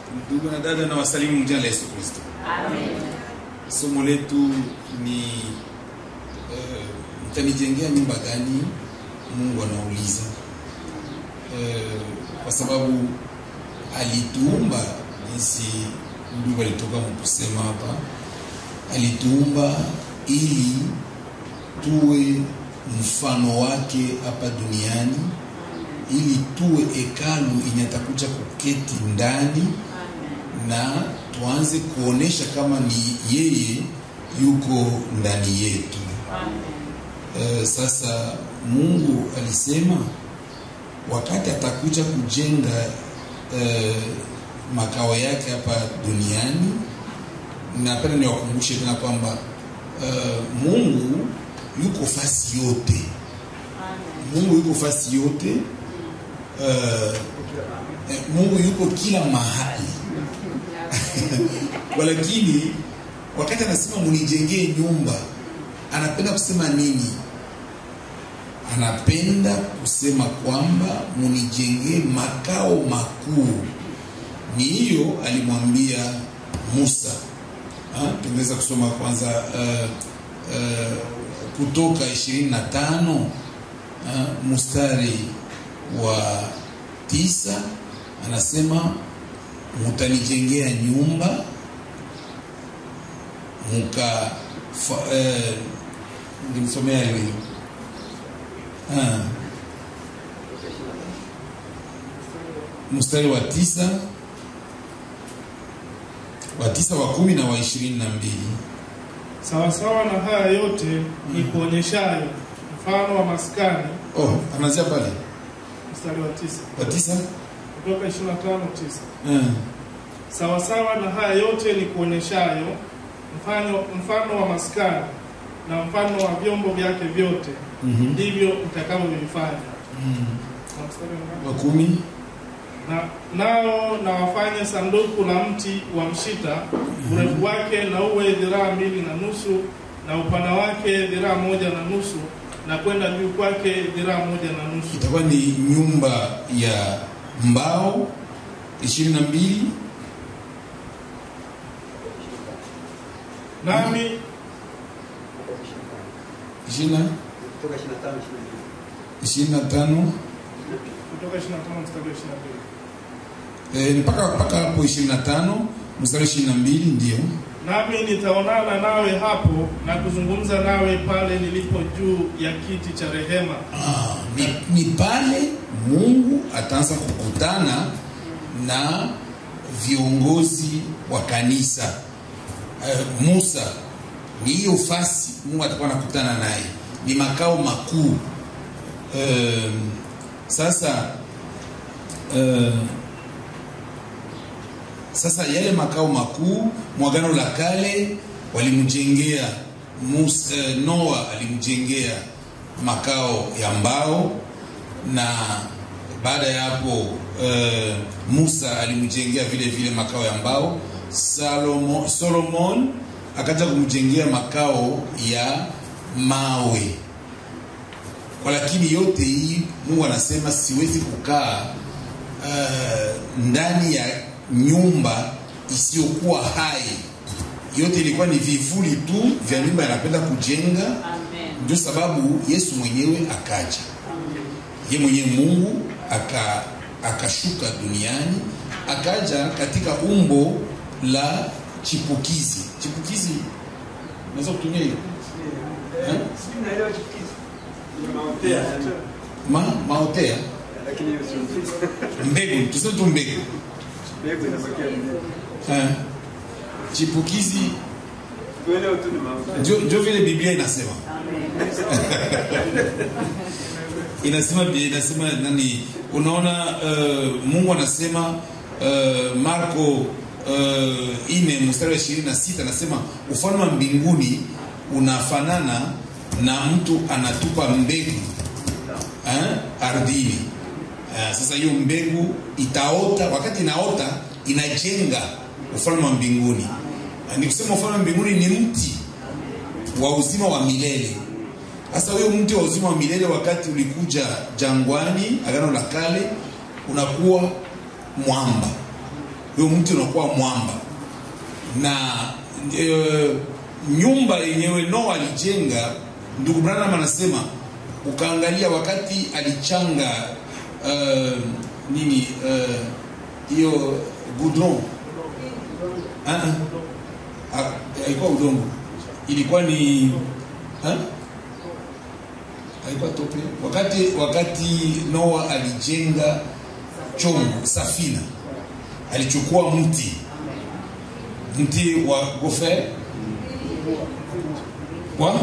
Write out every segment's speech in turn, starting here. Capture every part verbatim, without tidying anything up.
Ndugu na dada, na wasalimu jina la Yesu Kristo. Amen. Somo letu ni uh, mtanijengea nyumba gani? Mungu anauliza. Uh, kwa sababu alituumba, jinsi ndugu alitoka kusema hapa, alituumba ili tuwe mfano wake hapa duniani, ili tuwe hekalu inyatakuja kuketi ndani na tuanze kuonesha kama ni yeye yuko ndani yetu. Uh, sasa Mungu alisema wakati atakuja kujenga uh, makao yake hapa duniani, napenda niwakumbushe tena kwamba uh, Mungu yuko fasi yote. Mungu yuko fasi yote. Uh, Mungu yuko kila mahali. Walakini wakati anasema munijengee nyumba, anapenda kusema nini? Anapenda kusema kwamba munijengee makao makuu. Ni hiyo alimwambia Musa. Ha? Tungeweza kusoma kwanza uh, uh, Kutoka ishirini na tano uh, mstari wa tisa, anasema mutanijengea nyumba muka eh, nimsomea hiyo hiyo ah mstari wa tisa wa tisa wa kumi na wa ishirini na mbili. Sawa sawa na haya yote ni kuonyeshayo mfano wa maskani. Oh, anazia pale Mstari wa tisa. Wa tisa? Kutoka ishirini na tano tisa. Mm. Sawa sawa na haya yote ni kuonyeshayo mfano mfano wa maskani na mfano wa vyombo vyake vyote. Mm-hmm. Ndivyo mtakavyovifanya. Mm. Mstari wa kumi. Na nao na wafanye sanduku la mti wa mshita, urefu wake na uwe dhiraa mbili na nusu na upana wake dhiraa moja na nusu na kwenda juu kwake dhiraa moja na nusu. Itakuwa ni nyumba ya mbao. ishirini na mbili. Nami ishirini kutoka ishirini na tano ishirini na tano kutoka ishirini na tano mstari ishirini na mbili. Eh, mpaka mpaka hapo ishirini na tano mstari ishirini na mbili ndio. Nami nitaonana nawe hapo na kuzungumza nawe pale nilipo juu ya kiti cha rehema. Ah, ni, ni pale Mungu ataanza kukutana na viongozi wa kanisa. Uh, Musa ni hiyo fasi Mungu atakuwa anakutana naye. Ni makao makuu. Uh, sasa uh, Sasa yale makao makuu, mwagano la kale walimjengea Musa, uh, Noa alimjengea makao ya mbao, na baada ya hapo uh, Musa alimjengea vile vile makao ya mbao. Salomo, Solomon akaja kumjengea makao ya mawe. Kwa lakini yote hii Mungu anasema siwezi kukaa uh, ndani ya nyumba isiyokuwa hai. Yote ilikuwa ni vivuli tu vya nyumba anapenda kujenga. Ndio sababu Yesu mwenyewe akaja. Yeye mwenyewe Mungu aka akashuka duniani, akaja katika umbo la chipukizi. Chipukizi unaweza kutumia hiyo? Eh? Sina ile chipukizi. Maotea. Ma maotea. Lakini hiyo sio mbegu, tuseme tu mbegu. Mbegu inabakia mbegu. Eh. Chipukizi Wewe tu ni maotea. Ndio ndio vile Biblia inasema. Inasema inasema nani? Unaona uh, Mungu anasema uh, Marko uh, ine mstari wa ishirini na sita anasema ufalme wa mbinguni unafanana na mtu anatupa mbegu eh, ardhini. Uh, sasa hiyo mbegu itaota, wakati inaota inajenga ufalme wa mbinguni. Uh, ni kusema ufalme wa mbinguni ni mti wa uzima wa milele. Sasa huyo mti wa uzima wa milele wakati ulikuja jangwani, agano la kale, unakuwa mwamba. huyo mti unakuwa mwamba. Na e, nyumba yenyewe Noa alijenga, ndugu Branham anasema ukaangalia wakati alichanga uh, nini hiyo uh, goudron, ah ah haikuwa udongo, ilikuwa ni ha haikuwa tope. Wakati wakati Noa alijenga chombo safina, alichukua mti mti wa gofer kwa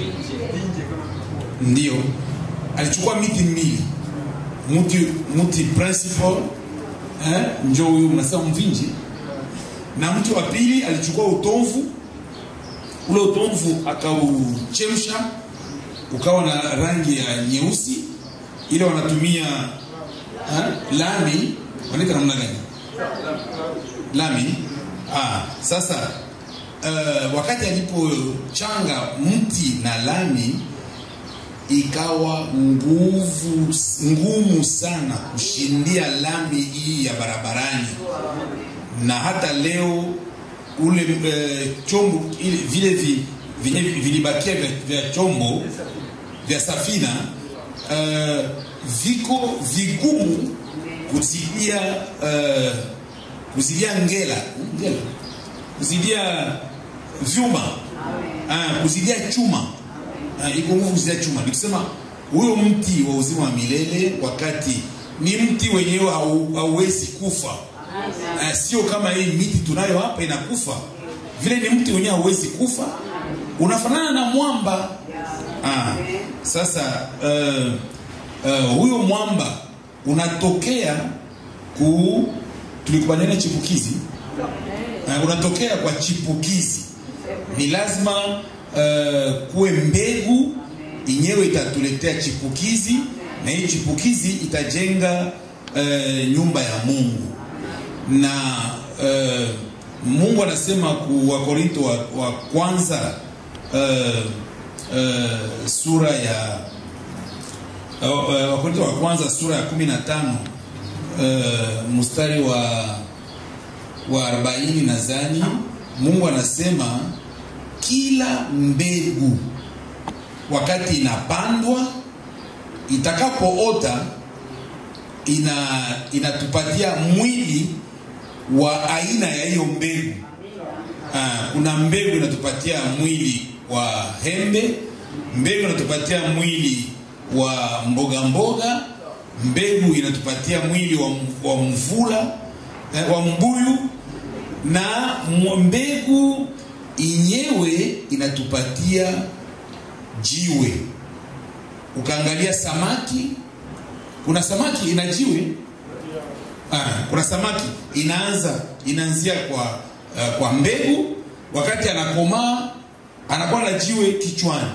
ndio alichukua miti mbili, mti mti principal eh njoo huyo mnasema mvinji, na mti wa pili alichukua utomvu. Ule utomvu akauchemsha ukawa na rangi ya nyeusi, ile wanatumia eh, lami, wanaita namna gani lami. Ah, sasa uh, wakati alipochanga mti na lami, ikawa nguvu ngumu sana kushindia lami hii ya barabarani. Na hata leo ule uh, chombo ile vile vile vilibakia vya, vya chombo vya safina uh, viko vigumu kuzidia uh, kuzidia ngela ngela kuzidia vyuma, ah, kuzidia chuma, ah, iko nguvu kuzidia chuma. Nikisema huyo mti wa uzima wa milele, wakati ni mti wenyewe hauwezi kufa, ah, sio kama hii miti tunayo hapa inakufa. Vile ni mti wenyewe hauwezi kufa, unafanana na mwamba. Ah, sasa uh, uh, huyo mwamba unatokea ku tulikubaliana chipukizi. Uh, unatokea kwa chipukizi. Ni lazima uh, kuwe mbegu yenyewe itatuletea chipukizi, na hii chipukizi itajenga uh, nyumba ya Mungu. Na uh, Mungu anasema ku Wakorintho wa, wa kwanza uh, uh, sura ya uh, uh, Wakorintho wa kwanza sura ya kumi na tano uh, mstari wa wa arobaini nadhani, Mungu anasema kila mbegu wakati inapandwa, itakapoota ina inatupatia mwili wa aina ya hiyo mbegu. Ah, kuna mbegu inatupatia mwili wa hembe, mbegu inatupatia mwili wa mboga mboga, mbegu inatupatia mwili wa, wa mvula eh, wa mbuyu, na mbegu inyewe inatupatia jiwe. Ukaangalia samaki, kuna samaki ina jiwe. Ah, kuna samaki inaanza inaanzia kwa uh, kwa mbegu, wakati anakomaa anakuwa na jiwe kichwani.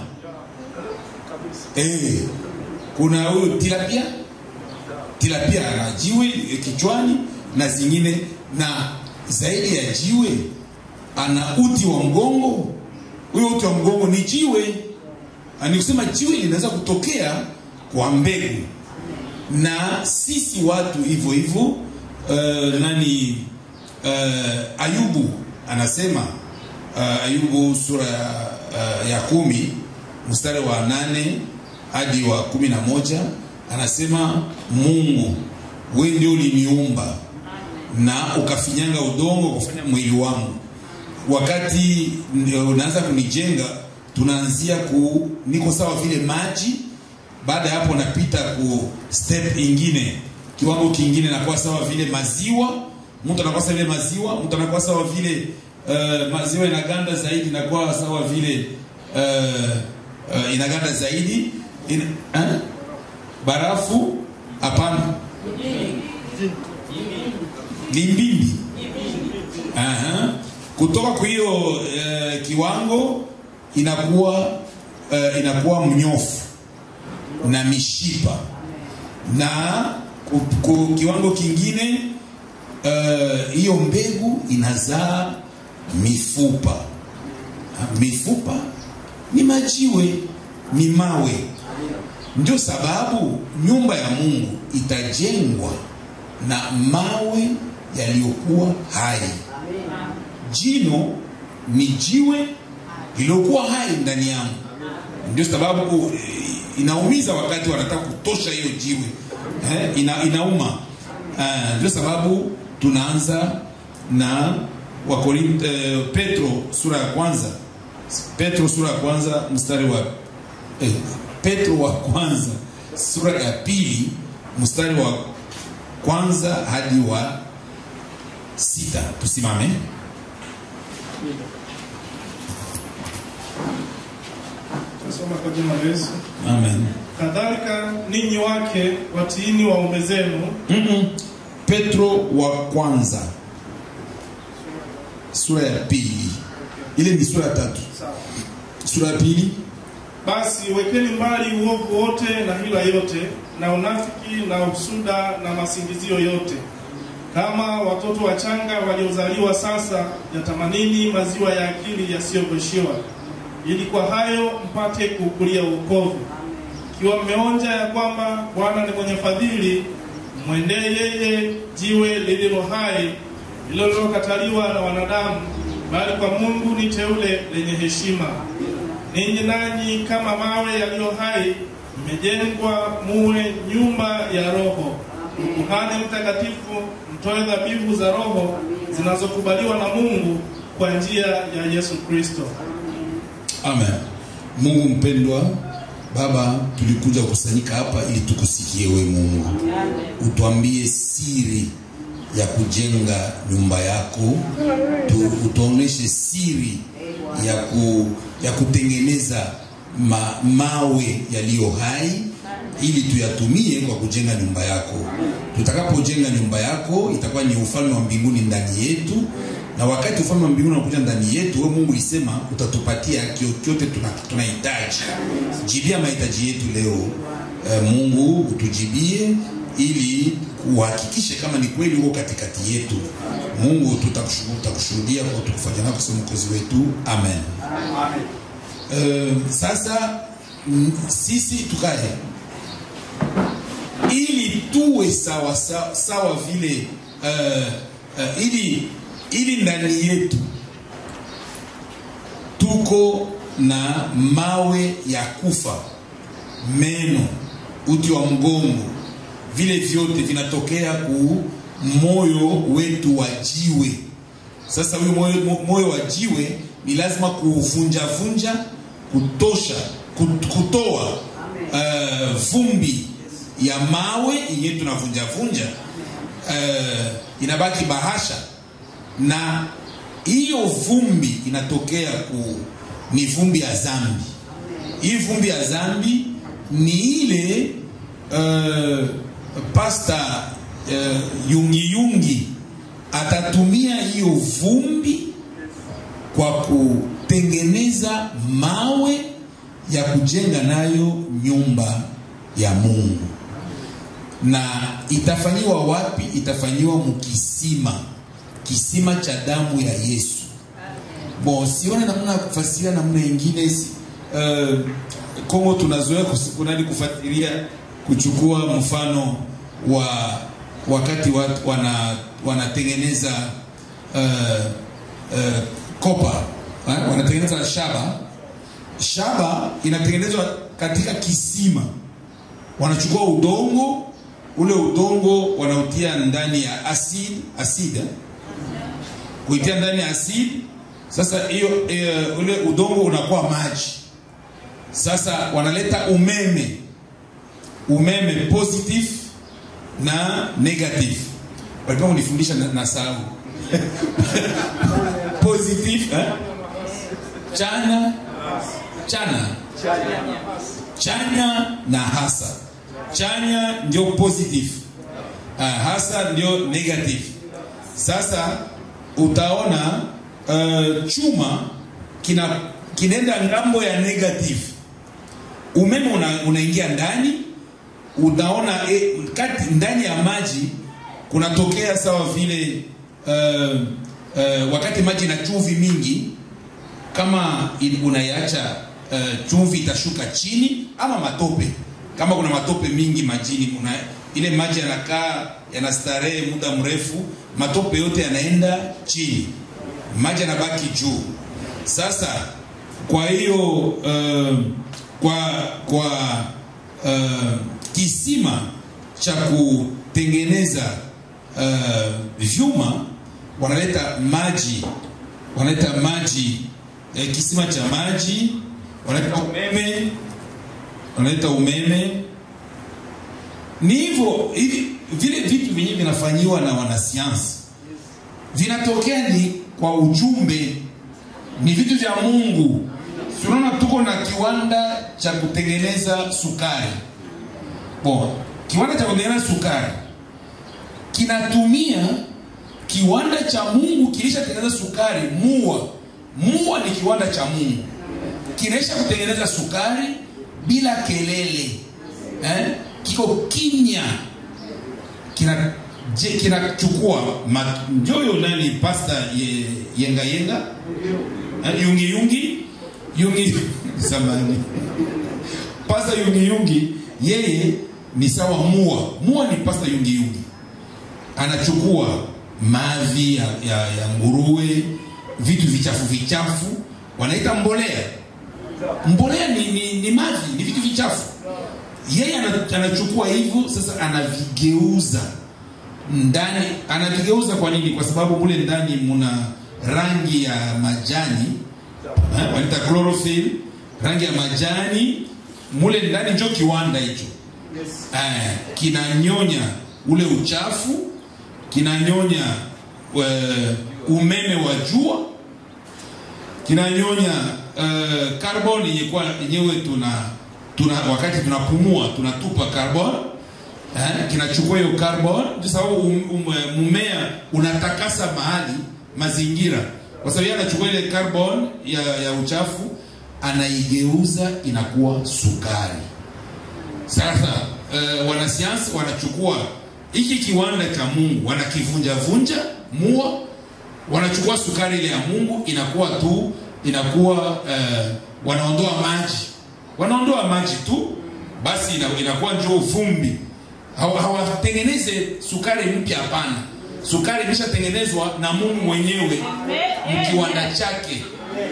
Eh, kuna huyo tilapia, tilapia ana jiwe kichwani, na zingine, na zaidi ya jiwe ana uti wa mgongo. Huyo uti wa mgongo ni jiwe. Ani kusema jiwe linaweza kutokea kwa mbegu. Na sisi watu hivyo hivyo, uh, nani uh, Ayubu anasema uh, Ayubu sura uh, ya kumi mstari wa nane hadi wa kumi na moja anasema, Mungu wewe ndio uliniumba na ukafinyanga udongo kufanya mwili wangu. Wakati unaanza kunijenga, tunaanzia ku niko sawa vile maji. Baada ya hapo napita ku step ingine, kiwango kingine nakuwa sawa vile maziwa. Mtu anakuwa sawa vile maziwa, mtu anakuwa sawa vile uh, maziwa inaganda zaidi, nakuwa sawa vile uh, uh, inaganda zaidi. In, uh, barafu hapana, limbimbi. Aha. Kutoka kwa hiyo uh, kiwango inakuwa uh, inakuwa mnyofu na mishipa, na ku, kiwango kingine hiyo uh, mbegu inazaa mifupa. Mifupa ni majiwe, ni mawe. Ndio sababu nyumba ya Mungu itajengwa na mawe yaliyokuwa hai. Jino ni jiwe lililokuwa hai ndani yangu. Ndio sababu inaumiza wakati wanataka kutosha hiyo jiwe. Eh, ina, inauma. Uh, ndio sababu tunaanza na Wakorintho, eh, Petro sura ya kwanza. Petro sura ya kwanza mstari wa eh, Petro wa kwanza sura ya pili mstari wa kwanza hadi wa sita. Tusimame. Tusoma kwa jina la Yesu. Amen. Kadhalika ninyi wake watiini waume zenu. Mm -mm. Petro wa kwanza sura ya pili. Ile ni sura ya tatu. Sawa. Sura ya pili. Basi wekeni mbali uovu wote na hila yote na unafiki na usuda na masingizio yote. Kama watoto wachanga waliozaliwa sasa, yatamanini maziwa ya akili yasiyogoshiwa, ili kwa hayo mpate kukulia wokovu. Kiwa mmeonja ya kwamba Bwana ni mwenye fadhili, mwendee yeye, jiwe lililo hai, lililokataliwa na wanadamu, bali kwa Mungu ni teule lenye heshima. Ninyi nanyi kama mawe yaliyo hai, mmejengwa muwe nyumba ya Roho, ukuhani mtakatifu, mtoe dhabihu za Roho zinazokubaliwa na Mungu kwa njia ya Yesu Kristo. Amen. Mungu mpendwa, Baba, tulikuja kusanyika hapa ili tukusikie wewe Mungu. Utuambie siri ya kujenga nyumba yako. Tu, utuoneshe siri ya ku, ya kutengeneza ma, mawe yaliyo hai ili tuyatumie kwa kujenga nyumba yako. Tutakapojenga nyumba yako itakuwa ni ufalme wa mbinguni ndani yetu, na wakati ufalme wa mbinguni unakuja ndani yetu, wewe Mungu ulisema utatupatia chochote tunahitaji. Jibia mahitaji yetu leo. E, Mungu utujibie ili uhakikishe kama ni kweli uko katikati yetu. Mungu tutakushukuru, tutakushuhudia kwa tukufanya nako kwa mkozi wetu. Amen. Amen. E, sasa sisi tukae ili tuwe sawa sawa, sawa vile uh, uh, ili ili ndani yetu tuko na mawe ya kufa, meno, uti wa mgongo, vile vyote vinatokea ku moyo wetu wa jiwe. Sasa huyo moyo, moyo wa jiwe ni lazima kuvunja vunja, kutosha, kutoa uh, vumbi ya mawe yenye tunavunja vunja, uh, inabaki bahasha, na hiyo vumbi inatokea ku ni vumbi ya zambi. Hii vumbi ya zambi ni ile uh, pasta uh, yungi yungi atatumia hiyo vumbi kwa kutengeneza mawe ya kujenga nayo nyumba ya Mungu. Na itafanyiwa wapi? Itafanyiwa mkisima, kisima cha damu ya Yesu. Bon, sione namna kufasiria namna nyingine. Uh, Kongo tunazoea kunani kufuatilia kuchukua mfano wa wakati watu wana wanatengeneza uh, uh, kopa, eh? Wanatengeneza shaba. Shaba inatengenezwa katika kisima. Wanachukua udongo, ule udongo wanautia ndani ya asidi, asida. Kuitia ndani ya asidi, sasa hiyo e, ule udongo unakuwa maji. Sasa wanaleta umeme. Umeme positive na negative. Walikuwa unifundisha na, na sababu. Positive, eh? Chana, chana. Chanya na hasa. Chanya ndio positive, uh, hasa ndio negative. Sasa utaona uh, chuma kina kinaenda ngambo ya negative. Umeme una, unaingia ndani, unaona eh, kati ndani ya maji kunatokea sawa vile uh, uh, wakati maji na chumvi mingi, kama unaiacha uh, chumvi itashuka chini, ama matope. Kama kuna matope mingi majini, una ile maji yanakaa yanastarehe muda mrefu, matope yote yanaenda chini, maji yanabaki juu. Sasa kwa hiyo uh, kwa kwa uh, kisima cha kutengeneza uh, vyuma wanaleta maji, wanaleta maji eh, kisima cha maji, wanaleta umeme, wanaleta umeme. Ni hivyo hivi, vile vitu vingi vinafanywa na wanasayansi, vinatokea ni kwa ujumbe, ni vitu vya Mungu. Tunaona tuko na kiwanda cha kutengeneza sukari. Bon, kiwanda cha kutengeneza sukari kinatumia kiwanda cha Mungu kilisha tengeneza sukari. Mua mua ni kiwanda cha Mungu, kinaisha kutengeneza sukari bila kelele, eh? Kiko kimya, kina je kinachukua njoyo nani pasta ye, yenga yenga eh, yungi yungi yungi samani pasta yungi yungi, yeye ni sawa mua mua ni pasta yungi yungi. Anachukua mavi ya, ya, ya nguruwe, vitu vichafu vichafu, wanaita mbolea. Mbolea ni, ni, ni mavi, ni vitu vichafu. Yeye anachukua hivyo, sasa anavigeuza ndani. Anavigeuza kwa nini? Kwa sababu mule ndani muna rangi ya majani, eh, wanaita chlorophyll, rangi ya majani. Mule ndani ndio kiwanda hicho. Eh, kinanyonya ule uchafu, kinanyonya uh, umeme wa jua, kinanyonya uh, carbon yenyewe tuna tuna wakati tunapumua tunatupa carbon, eh, kinachukua hiyo carbon kwa sababu um, um, mmea unatakasa mahali mazingira, kwa sababu yeye anachukua ile carbon ya, ya uchafu anaigeuza inakuwa sukari. Sasa uh, wanasayansi wanachukua hiki kiwanda cha Mungu, wanakivunja vunja mua, wanachukua sukari ile ya Mungu, inakuwa tu inakuwa uh, wanaondoa maji, wanaondoa maji tu basi, inakuwa njoo vumbi. Hawatengeneze sukari mpya, hapana. Sukari imeshatengenezwa na Mungu mwenyewe mkiwanda chake.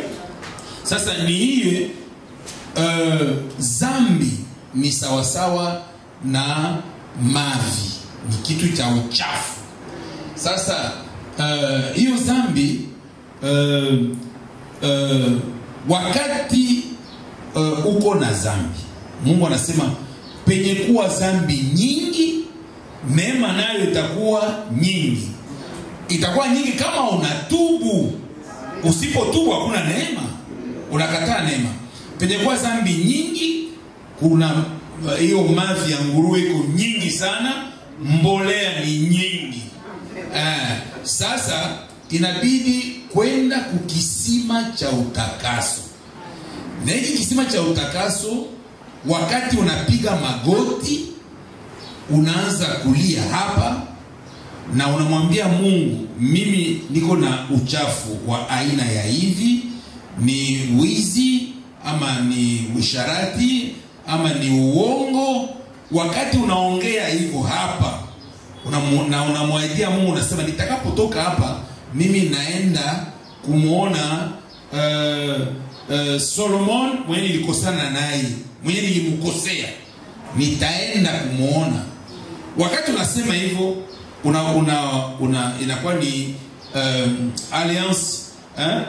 Sasa ni hiyo uh, zambi ni sawasawa na mavi, ni kitu cha uchafu. Sasa uh, hiyo zambi uh, uh, wakati uh, uko na zambi, Mungu anasema penye kuwa zambi nyingi, neema nayo itakuwa nyingi. Itakuwa nyingi kama unatubu. Usipotubu hakuna neema, unakataa neema. Penye kuwa zambi nyingi, kuna hiyo uh, mavi ya nguruwe iko nyingi sana, mbolea ni nyingi. Uh, sasa inabidi kwenda kukisima cha utakaso. Na hiki kisima cha utakaso, wakati unapiga magoti, unaanza kulia hapa na unamwambia Mungu, mimi niko na uchafu wa aina ya hivi, ni wizi ama ni usharati ama ni uongo. Wakati unaongea hivyo hapa, unamwaidia Mungu, unasema nitakapotoka hapa mimi naenda kumuona uh, uh, Solomon mwenye nilikosana naye, mwenye nilimkosea, nitaenda kumuona. Wakati unasema hivyo, una, una, una inakuwa ni um, alliance, eh?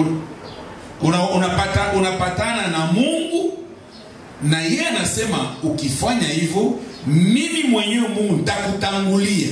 una, unapata, unapatana na Mungu, na yeye anasema ukifanya hivyo mimi mwenyewe Mungu nitakutangulia.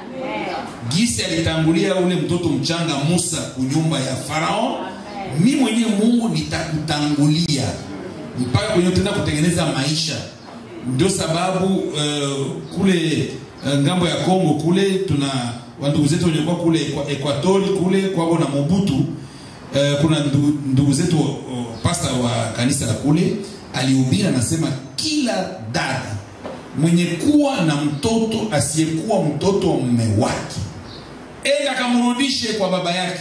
Gisi alitangulia ule mtoto mchanga Musa kunyumba ya Farao, mimi mwenyewe Mungu nitakutangulia mpaka kwenye tena kutengeneza maisha. Ndio sababu uh, kule uh, ngambo ya Kongo kule tuna ndugu zetu walikuwa kule Equatori kule kwa na Mobutu. Uh, kuna ndugu zetu uh, pastor wa kanisa la kule alihubiri, anasema kila dada mwenye kuwa na mtoto asiyekuwa mtoto wa mume wake, enda kamrudishe kwa baba yake.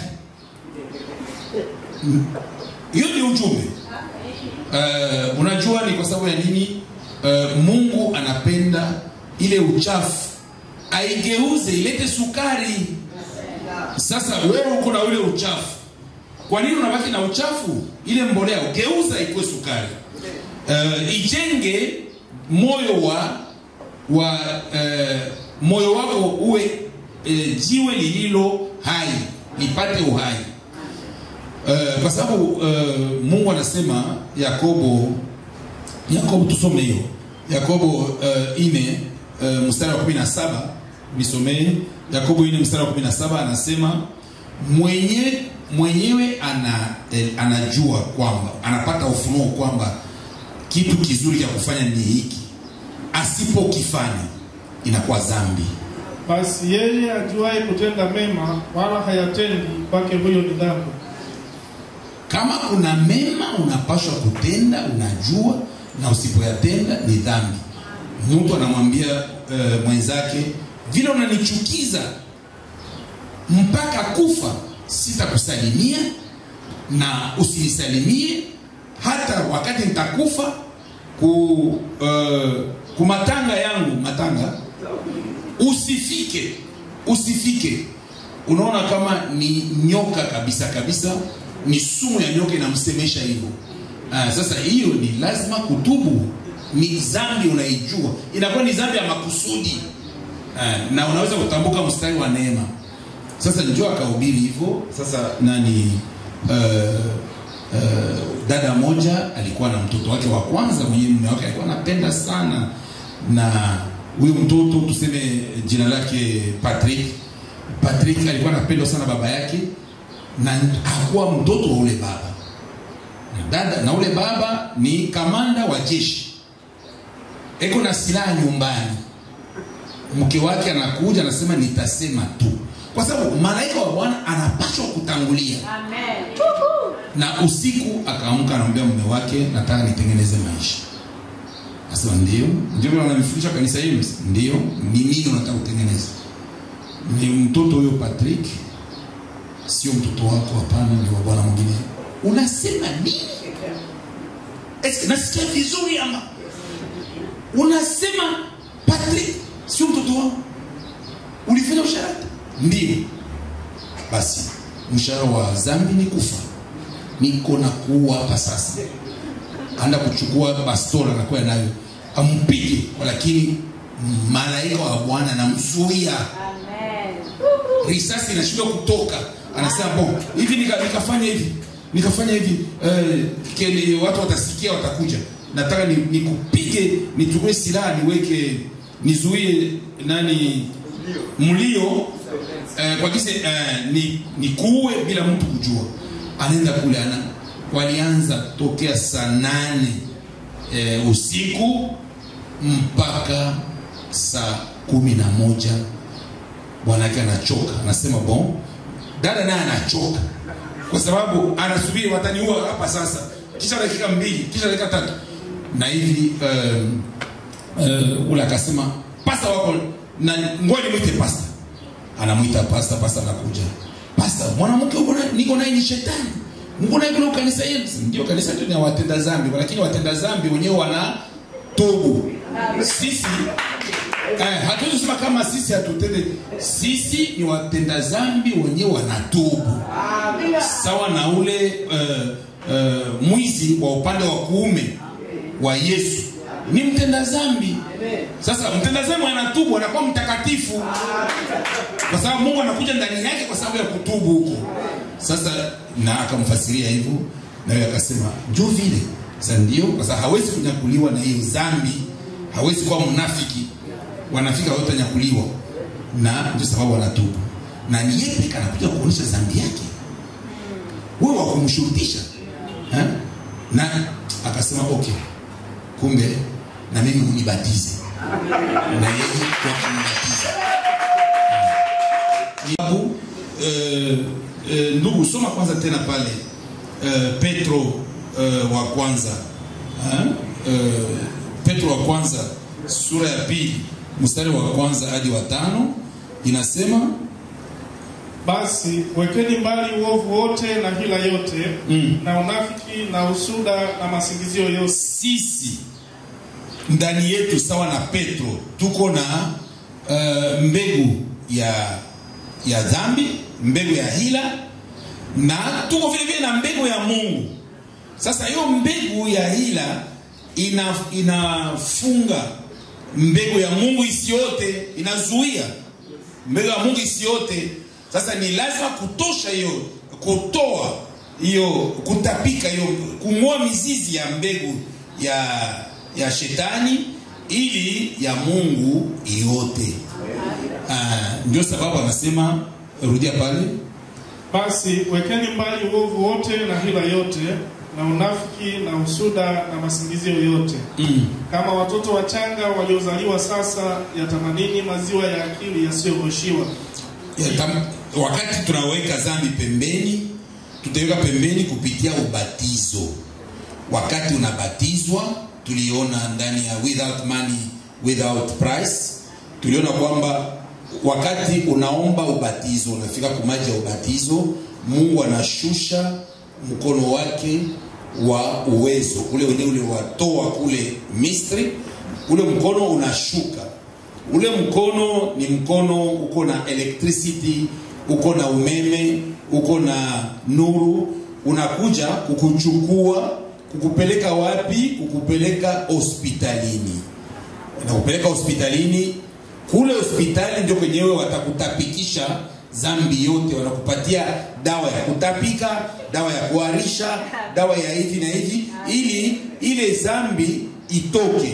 Hiyo ni ujumbe. Uh, unajua ni kwa sababu ya nini? Uh, Mungu anapenda ile uchafu aigeuze ilete sukari. Sasa wewe uko na ule uchafu, kwa nini unabaki na uchafu? Ile mbolea ugeuza ikuwe sukari. Uh, ijenge moyo wa wa uh, moyo wako uwe uh, jiwe lililo hai, lipate uhai. Uh, kwa sababu uh, Mungu anasema Yakobo Yakobo tusome hiyo Yakobo uh, ine uh, mstari wa kumi na saba, nisomee Yakobo ine mstari wa kumi na saba. Anasema mwenye mwenyewe ana, eh, anajua kwamba anapata ufunuo kwamba kitu kizuri cha kufanya ni hiki, asipokifanya inakuwa dhambi. Basi yeye ajuaye kutenda mema wala hayatendi, kwake huyo ni dhambi. Kama kuna mema unapaswa kutenda, unajua, na usipoyatenda ni dhambi. Mtu anamwambia uh, mwenzake, vile unanichukiza mpaka kufa sitakusalimia, na usinisalimie hata wakati nitakufa ku uh, kumatanga yangu matanga usifike usifike. Unaona kama ni nyoka kabisa kabisa, ni sumu ya nyoka inamsemesha hivyo. Ah, sasa hiyo ni lazima kutubu, ni dhambi unaijua, inakuwa ni dhambi ya makusudi. Ah, na unaweza kutambuka mstari wa neema. Sasa njoo akahubiri hivyo. Sasa nani uh, uh, dada moja alikuwa na mtoto wake wa kwanza, mwenye mume wake alikuwa anapenda sana, na huyo mtoto tuseme jina lake Patrick. Patrick alikuwa anapenda sana baba yake, na hakuwa mtoto wa ule baba. Dada na ule baba ni kamanda wa jeshi, eko na silaha nyumbani. Mke wake anakuja anasema nitasema tu, kwa sababu malaika wa Bwana anapaswa kutangulia. Amen. Na usiku akaamka anamwambia mume wake, nataka nitengeneze maisha. Asema ndio, ndio mimi ananifundisha kanisa hili. Ndio, ni nini unataka kutengeneza? Ni mtoto huyo Patrick, sio mtoto wako, hapana, ni wa bwana mwingine. Unasema nini? Esi nasikia vizuri ama? Unasema Patrick sio mtoto wako? Ulifanya usharati? Ndio. Basi mshahara wa dhambi ni kufa. Niko na kuua hapa sasa. Anda kuchukua bastola na kwa nayo ampige, lakini malaika wa Bwana anamzuia. Amen. Risasi inashindwa kutoka. Anasema bon, hivi nika, nikafanya hivi. Nikafanya hivi eh, kile watu watasikia, watakuja. Nataka nikupige, ni nichukue silaha niweke, nizuie nani mlio eh, kwa kise eh, ni nikuue bila mtu kujua. Anaenda kule, ana walianza tokea saa nane eh, usiku mpaka saa kumi na moja. Bwana yake anachoka, anasema bon, dada naye anachoka kwa sababu anasubiri wataniua hapa sasa, kisha dakika mbili, kisha dakika tatu, na hivi uh, uh, ula akasema pasta wako na ngoja mwite pasta. Anamuita pasta, pasta anakuja. Pasta, mwanamke uko na niko naye ni shetani. Mungu naye kuna kanisa hili. Ndio kanisa tu ni watenda dhambi, lakini watenda dhambi wenyewe wana tubu. Sisi eh, hatuwezi kusema kama sisi hatutende. Sisi ni watenda dhambi wenyewe wanatubu. Sawa na ule uh, uh, mwizi wa upande wa kuume wa Yesu ni mtenda dhambi. Sasa mtenda dhambi anatubu, anakuwa mtakatifu, kwa sababu Mungu anakuja ndani yake kwa sababu ya kutubu huko. Sasa na akamfasiria hivyo, na yeye akasema njoo vile. Sasa ndio, kwa sababu hawezi kunyakuliwa na hiyo dhambi, hawezi kuwa mnafiki. Wanafika wote nyakuliwa, na ndio sababu anatubu, na ni yeye pekee anakuja kuonyesha dhambi yake. Wewe wa kumshurutisha eh? Na akasema okay, kumbe na mimi unibatize. Na yeye kwa kunibatiza. Nibu eh, eh, ndugu soma kwanza tena pale eh, Petro eh, wa kwanza eh? Eh, Petro wa kwanza sura ya pili mstari wa kwanza hadi wa tano inasema, basi wekeni mbali uovu wote na hila yote mm. na unafiki na usuda na masingizio yote. Sisi ndani yetu sawa na Petro tuko na uh, mbegu ya ya dhambi, mbegu ya hila, na tuko vile vile na mbegu ya Mungu. Sasa hiyo mbegu ya hila ina inafunga mbegu ya Mungu isiote, inazuia mbegu ya Mungu isiote. Sasa ni lazima kutosha hiyo, kutoa hiyo, kutapika hiyo, kung'oa mizizi ya mbegu ya ya shetani ili ya Mungu iote. Ah, ndio sababu anasema, rudia pale, basi wekeni mbali uovu wote na hila yote na unafiki na usuda na masingizio yote. Mm. Kama watoto wachanga waliozaliwa sasa, yatamanini maziwa ya akili yasiyogoshiwa. Ya, wakati tunaweka dhambi pembeni, tutaweka pembeni kupitia ubatizo. Wakati unabatizwa, tuliona ndani ya without money without price, tuliona kwamba wakati unaomba ubatizo, unafika kwa maji ya ubatizo, Mungu anashusha mkono wake wa uwezo, ule ule ule watoa kule Misri, ule mkono unashuka. Ule mkono ni mkono uko na electricity, uko na umeme, uko na nuru, unakuja kukuchukua, kukupeleka wapi? Kukupeleka hospitalini. Inakupeleka hospitalini. Kule hospitali ndio kwenyewe watakutapikisha dhambi yote, wanakupatia dawa ya kutapika, dawa ya kuharisha, dawa ya hivi na hivi, ili ile dhambi itoke.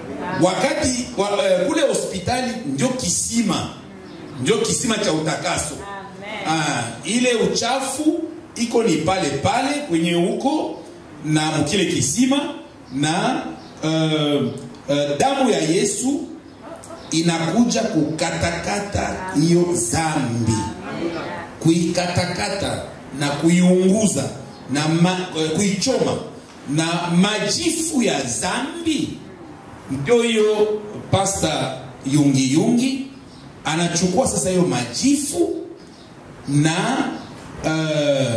Wakati wa, uh, kule hospitali ndio kisima, ndio kisima cha utakaso. Ah, ile uchafu iko ni pale pale kwenye huko na mkile kisima, na uh, uh, damu ya Yesu inakuja kukatakata hiyo dhambi, kuikatakata na kuiunguza na ma, uh, kuichoma na majifu ya dhambi. Ndio hiyo Pastor Yungi Yungi anachukua sasa hiyo majifu na uh,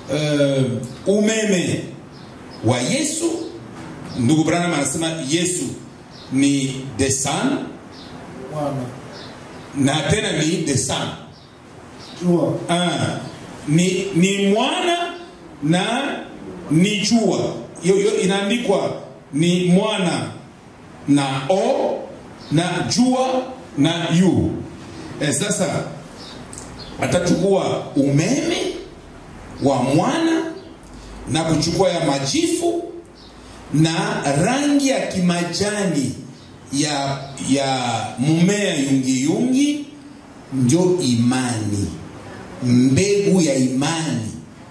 uh, umeme wa Yesu. Ndugu Branham anasema Yesu ni the sun, Wana. na tena ni the sun. Jua. Ah, ni ni mwana na ni jua. Hiyo inaandikwa ni mwana na o na jua na yu. E, sasa atachukua umeme wa mwana na kuchukua ya majifu na rangi ya kimajani ya ya mmea yungi yungi, ndio imani, mbegu ya imani.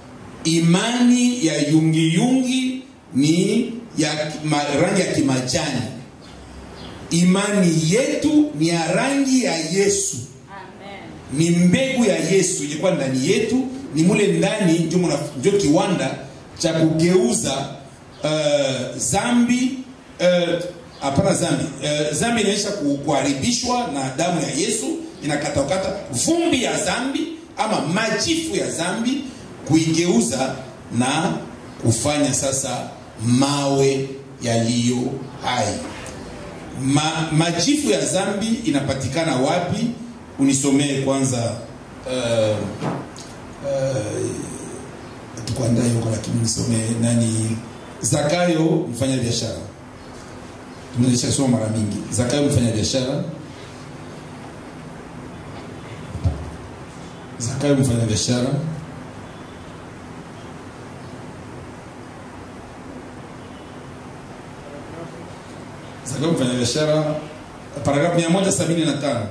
Imani ya yungi yungi ni ya ma, rangi ya kimajani. Imani yetu ni ya rangi ya Yesu. Amen. Ni mbegu ya Yesu ilikuwa ndani yetu, ni mule ndani ndio kiwanda cha kugeuza uh, zambi uh, hapana zambi uh, zambi inaisha kuharibishwa na damu ya Yesu, inakatakata vumbi ya zambi ama majifu ya zambi, kuigeuza na kufanya sasa mawe yaliyo hai. Ma, majifu ya zambi inapatikana wapi? Unisomee kwanza uh, uh, tukuandaye huko, lakini unisomee nani? Zakayo mfanya biashara. Tumesha soma mara mingi. Zakayo mfanya biashara. Zakayo mfanya biashara. Zakayo mfanya biashara, paragrafu mia moja sabini na tano.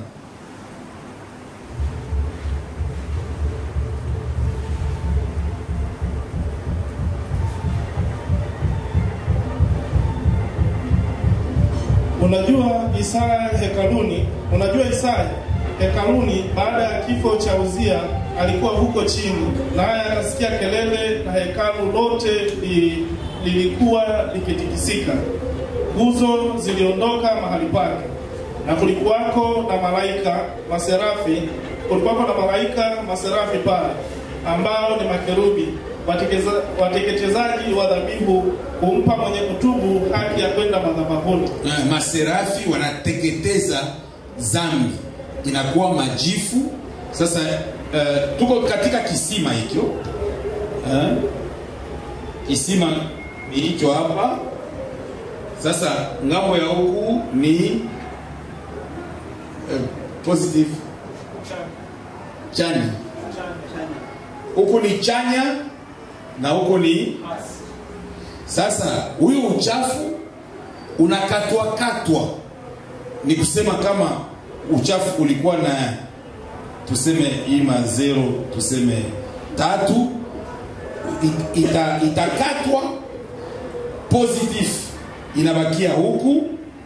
Unajua Isaya hekaluni, unajua Isaya hekaluni baada ya kifo cha Uzia alikuwa huko chini, naye akasikia kelele na hekalu lote li, lilikuwa likitikisika. Nguzo ziliondoka mahali pake, na kulikuwako na malaika maserafi, kulikuwako na malaika maserafi pale ambao ni makerubi, watekeza, wateketezaji wa dhabihu kumpa mwenye kutubu haki ya kwenda madhabahuni. Uh, maserafi wanateketeza dhambi, inakuwa majifu. Sasa uh, tuko katika kisima hicho, uh, kisima ni hicho hapa. Sasa ngambo ya huku ni uh, positive chanya, huku ni chanya na huku ni. Sasa huyu uchafu unakatwa katwa, ni kusema kama uchafu ulikuwa na tuseme ima zero, tuseme tatu, ita, itakatwa, positive inabakia huku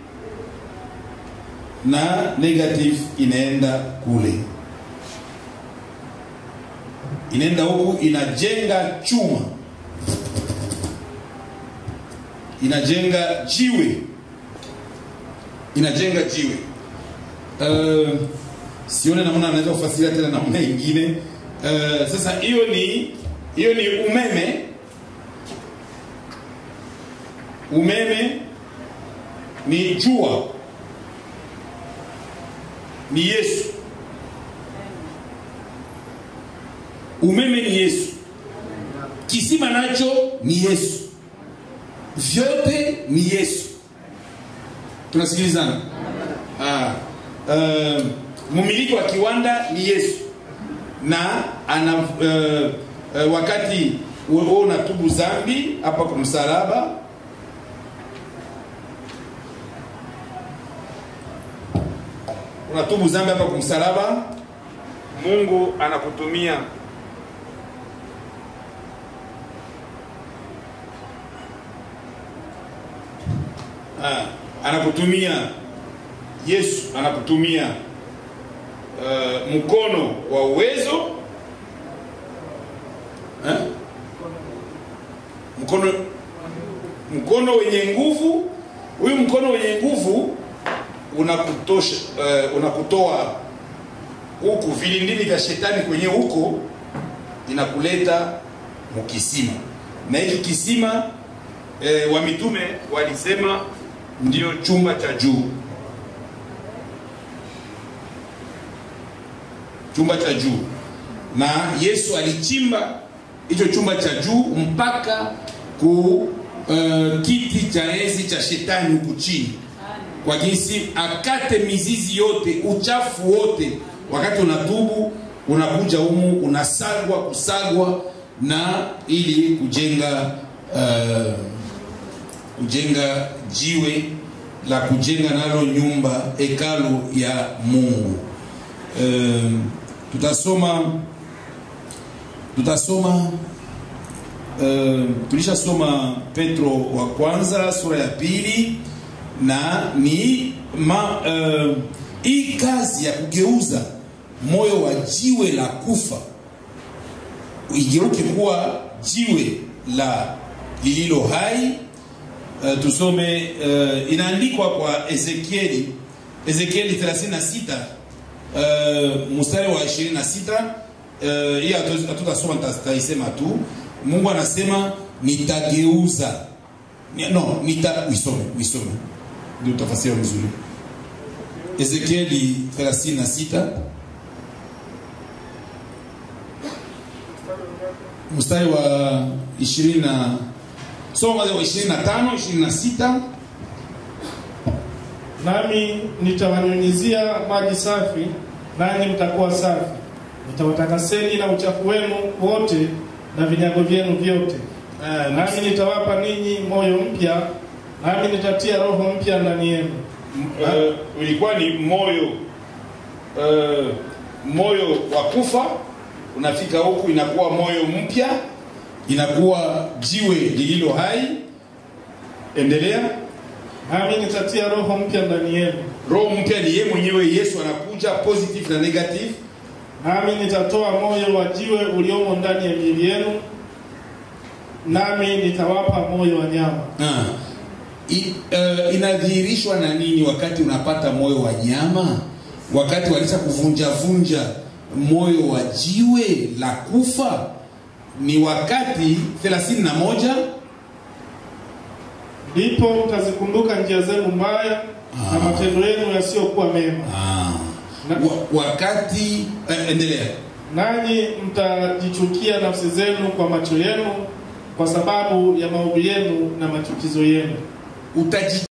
na negative inaenda kule, inaenda huku, inajenga chuma, inajenga jiwe, inajenga jiwe. Uh, sione namna anaweza kufasiria tena namna nyingine. Uh, sasa hiyo ni hiyo ni umeme. Umeme ni jua, ni Yesu. Umeme ni Yesu. Kisima nacho ni Yesu. Vyote ni Yesu. Tunasikilizana? Ah, uh, mumiliki wa kiwanda ni Yesu. Na ana uh, uh, wakati wewe unatubu dhambi hapa kwa msalaba, unatubu dhambi hapa kwa msalaba, Mungu anakutumia ah, anakutumia Yesu anakutumia uh, mkono wa uwezo, eh? mkono mkono wenye nguvu. Huyu mkono wenye nguvu unakutosha, uh, unakutoa huku vilindini vya shetani kwenye huko, inakuleta mkisima. Na hiki kisima eh, wa mitume walisema ndio chumba cha juu. Chumba cha juu. Na Yesu alichimba hicho chumba cha juu mpaka ku uh, kiti cha enzi cha shetani huku chini. Kwa jinsi akate mizizi yote, uchafu wote. Wakati unatubu, unakuja humu, unasagwa, kusagwa na ili kujenga uh, kujenga jiwe la kujenga nalo nyumba, hekalu ya Mungu. Uh, tutasoma tutasoma uh, tulishasoma Petro wa kwanza sura ya pili, na ni ma, uh, hii kazi ya kugeuza moyo wa jiwe la kufa igeuke kuwa jiwe la lililo hai. Uh, tusome uh, inaandikwa kwa Ezekieli Ezekieli thelathini na sita uh, mstari wa ishirini na sita. Uh, hii hatutasoma, tutaisema tu. Mungu anasema nitageuza, no nita uisome uisome ndio utafasiri vizuri. Ezekieli thelathini na sita mstari wa ishirini na soma wa ishirini na tano ishirini na sita. Nami nitawanyunyizia maji safi, nanyi mtakuwa safi. Nitawatakaseni na uchafu wenu wote na vinyago vyenu vyote. Uh, nami nitawapa ninyi moyo mpya, nami nitatia roho mpya ndani yenu. Uh, ulikuwa ni moyo uh, moyo wa kufa, unafika huku inakuwa moyo mpya, inakuwa jiwe lililo hai. Endelea. Nami nitatia roho mpya ndani yenu. Roho mpya ni yeye mwenyewe Yesu, anakuja positive na negative. Nami nitatoa moyo wa jiwe uliomo ndani ya miili yenu, nami nitawapa moyo wa nyama. Ah. I, uh, inadhihirishwa na nini wakati unapata moyo wa nyama? Wakati walisha kuvunja vunja moyo wa jiwe la kufa, ni wakati thelathini na moja, ndipo mtazikumbuka njia zenu mbaya ah. na matendo yenu yasiyokuwa mema. Ah. Na, Wa, wakati eh, endelea. Nanyi mtajichukia nafsi zenu kwa macho yenu kwa sababu ya maovu yenu na machukizo yenu. Utaji